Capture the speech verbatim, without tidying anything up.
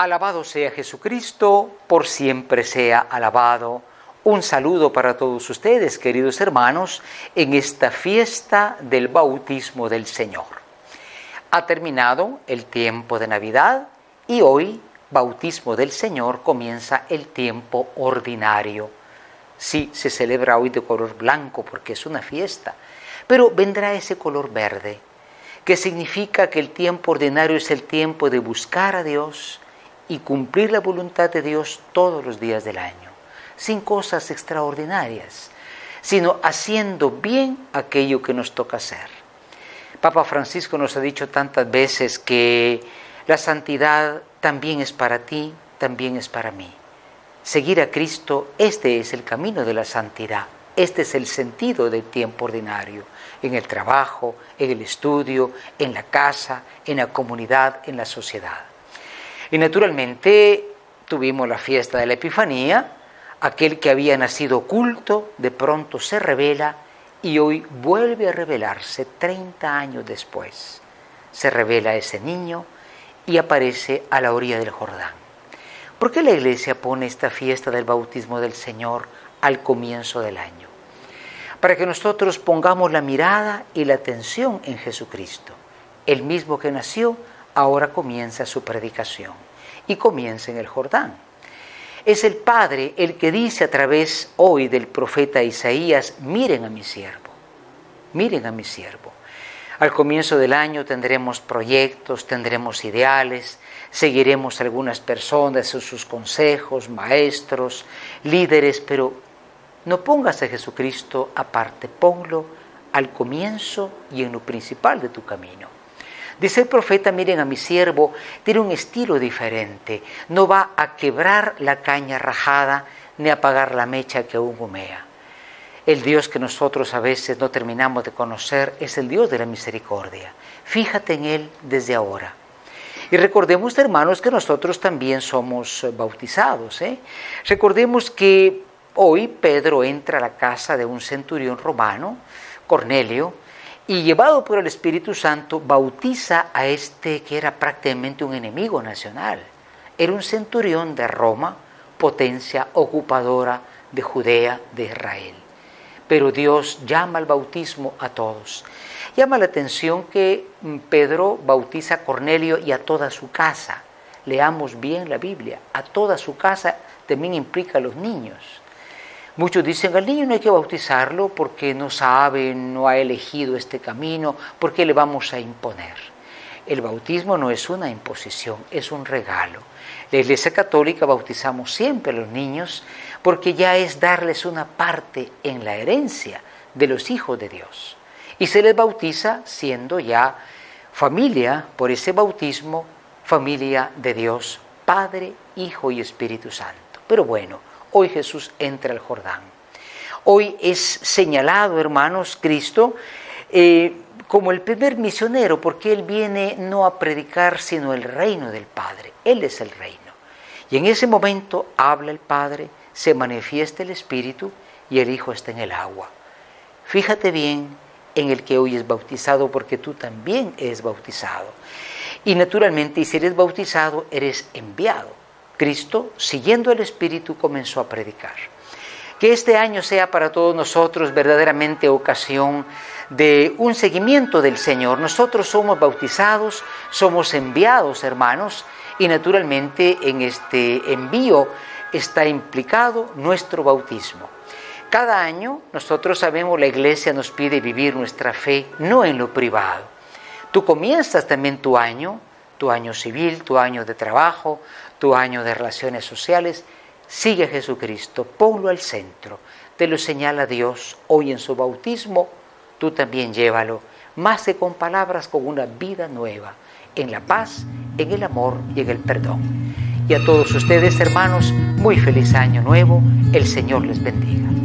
Alabado sea Jesucristo, por siempre sea alabado. Un saludo para todos ustedes, queridos hermanos, en esta fiesta del bautismo del Señor. Ha terminado el tiempo de Navidad y hoy, bautismo del Señor, comienza el tiempo ordinario. Sí, se celebra hoy de color blanco porque es una fiesta, pero vendrá ese color verde, que significa que el tiempo ordinario es el tiempo de buscar a Dios y cumplir la voluntad de Dios todos los días del año, sin cosas extraordinarias, sino haciendo bien aquello que nos toca hacer. Papa Francisco nos ha dicho tantas veces que la santidad también es para ti, también es para mí. Seguir a Cristo, este es el camino de la santidad, este es el sentido del tiempo ordinario, en el trabajo, en el estudio, en la casa, en la comunidad, en la sociedad. Y naturalmente tuvimos la fiesta de la Epifanía, aquel que había nacido oculto, de pronto se revela y hoy vuelve a revelarse treinta años después. Se revela ese niño y aparece a la orilla del Jordán. ¿Por qué la Iglesia pone esta fiesta del bautismo del Señor al comienzo del año? Para que nosotros pongamos la mirada y la atención en Jesucristo. El mismo que nació, ahora comienza su predicación y comienza en el Jordán. Es el Padre el que dice a través hoy del profeta Isaías: miren a mi siervo, miren a mi siervo. Al comienzo del año tendremos proyectos, tendremos ideales, seguiremos a algunas personas en sus consejos, maestros, líderes, pero no pongas a Jesucristo aparte, ponlo al comienzo y en lo principal de tu camino. Dice el profeta: miren a mi siervo, tiene un estilo diferente, no va a quebrar la caña rajada ni a apagar la mecha que aún humea. El Dios que nosotros a veces no terminamos de conocer es el Dios de la misericordia. Fíjate en Él desde ahora. Y recordemos, hermanos, que nosotros también somos bautizados, ¿eh? Recordemos que hoy Pedro entra a la casa de un centurión romano, Cornelio, y llevado por el Espíritu Santo bautiza a este que era prácticamente un enemigo nacional. Era un centurión de Roma, potencia ocupadora de Judea, de Israel. Pero Dios llama al bautismo a todos. Llama la atención que Pedro bautiza a Cornelio y a toda su casa. Leamos bien la Biblia. A toda su casa también implica a los niños. Muchos dicen: al niño no hay que bautizarlo porque no sabe, no ha elegido este camino, ¿por qué le vamos a imponer? El bautismo no es una imposición, es un regalo. La Iglesia Católica bautizamos siempre a los niños porque ya es darles una parte en la herencia de los hijos de Dios. Y se les bautiza siendo ya familia, por ese bautismo, familia de Dios, Padre, Hijo y Espíritu Santo. Pero bueno, hoy Jesús entra al Jordán. Hoy es señalado, hermanos, Cristo eh, como el primer misionero, porque Él viene no a predicar, sino el reino del Padre. Él es el reino. Y en ese momento habla el Padre, se manifiesta el Espíritu y el Hijo está en el agua. Fíjate bien en el que hoy es bautizado, porque tú también eres bautizado. Y naturalmente, y si eres bautizado, eres enviado. Cristo, siguiendo el Espíritu, comenzó a predicar. Que este año sea para todos nosotros verdaderamente ocasión de un seguimiento del Señor. Nosotros somos bautizados, somos enviados, hermanos, y naturalmente en este envío está implicado nuestro bautismo. Cada año, nosotros sabemos, la Iglesia nos pide vivir nuestra fe no en lo privado. Tú comienzas también tu año, tu año civil, tu año de trabajo, tu año de relaciones sociales. Sigue a Jesucristo, ponlo al centro, te lo señala Dios hoy en su bautismo, tú también llévalo, más que con palabras, con una vida nueva, en la paz, en el amor y en el perdón. Y a todos ustedes, hermanos, muy feliz año nuevo, el Señor les bendiga.